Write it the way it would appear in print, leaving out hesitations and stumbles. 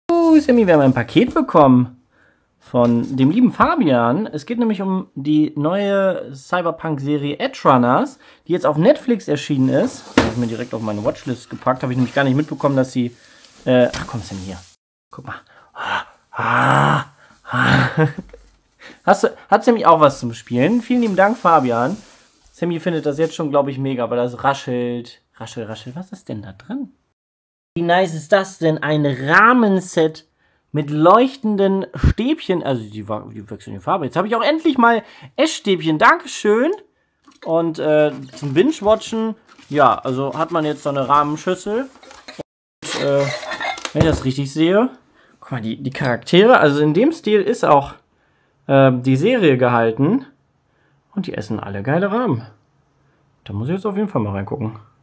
Sammy, wir haben ein Paket bekommen von dem lieben Fabian. Es geht nämlich um die neue Cyberpunk-Serie Edge Runners, die jetzt auf Netflix erschienen ist. Die habe ich mir direkt auf meine Watchlist gepackt. Habe ich nämlich gar nicht mitbekommen, dass sie... ach komm, Sammy, hier. Guck mal. Hat Sammy auch was zum Spielen? Vielen lieben Dank, Fabian. Sammy findet das jetzt schon, glaube ich, mega, weil das raschelt. Raschel. Was ist denn da drin? Wie nice ist das denn? Ein Rahmenset mit leuchtenden Stäbchen. Also die wechseln die Farbe. Jetzt habe ich auch endlich mal Essstäbchen. Dankeschön. Und zum Binge-Watchen, ja, also hat man jetzt so eine Rahmenschüssel. Und, wenn ich das richtig sehe, guck mal, die Charaktere, also in dem Stil ist auch die Serie gehalten. Und die essen alle geile Rahmen. Da muss ich jetzt auf jeden Fall mal reingucken.